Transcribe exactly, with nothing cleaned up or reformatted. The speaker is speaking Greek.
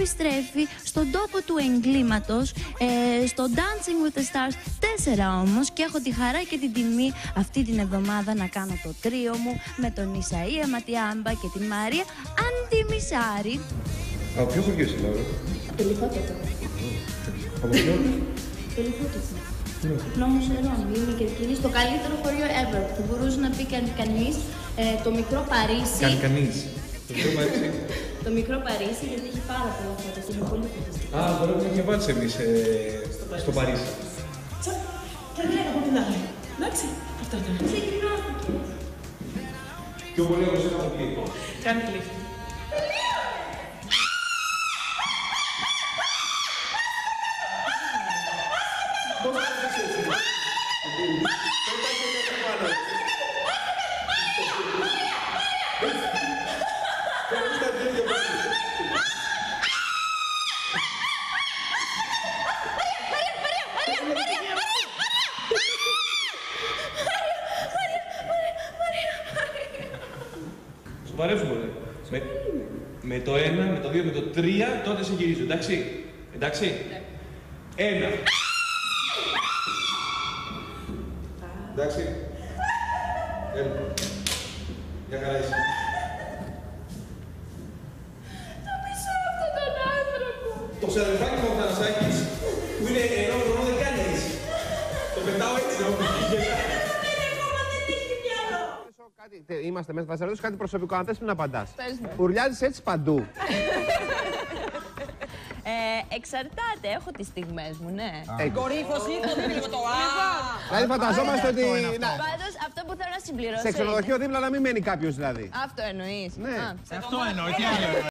επιστρέφει στον τόπο του εγκλήματος, ε, στο Dancing with the Stars τέσσερα όμως, και έχω τη χαρά και την τιμή αυτή την εβδομάδα να κάνω το τρίο μου με τον Ισαΐα Ματιάμπα και την Μαρία Αντιμισάρη. Από ποιο χωριό είσαι, Λάουρα? Από το Λιχότατο. Από ποιο? Το Λιχότατο. Νόμος Ερώνη, είναι και εκείνη το καλύτερο χωριό ever που μπορούσε να πει κανείς, ε, το μικρό Παρίσι. Κάνει κανείς. Το μικρό Παρίσι. Το μικρό Παρίσι, γιατί έχει πάρα πολλά φώτα και είναι πολύ φωτιστικό. Α, τώρα που είχε βάλει εμείς ε, στο Παρίσι. Τσα, και δεν από την άλλη. Εντάξει, αυτό ήταν. Ξεκινώθηκε. Πιο πολύ όπως ήταν από εκεί. Κάνει κλείσει. Σοβαρεύσου πολύ. Με, με το ένα, με το δύο, με το τρία, τότε σε γυρίζω, εντάξει. Εντάξει. Ένα. Εντάξει. Έλα. Για χαρά είσαι. Το μισώ αυτόν τον άνθρωπο. Το ξαδερφάκι μου ο Θανασάκης, που είναι ενό χρονό δεν κάνει έτσι. Το πετάω έτσι, να μου πει. Κάτι, είμαστε μέσα, θα σε ρωτήσω κάτι προσωπικό, αν θες να απαντάς. Πες μου. Ουρλιάζεις έτσι παντού. Ε, εξαρτάται, έχω τις στιγμές μου, ναι. Ε, Κορύφωση, το δίνει λίγο το α. Δηλαδή φανταζόμαστε ότι... να- Πάντως, αυτό που θέλω να συμπληρώσω Σε είναι... ξενοδοχείο δίπλα να μην μένει κάποιος δηλαδή. Αυτό εννοείς. Ναι. Α, Αυτό εννοώ, τι άλλο εννοώ.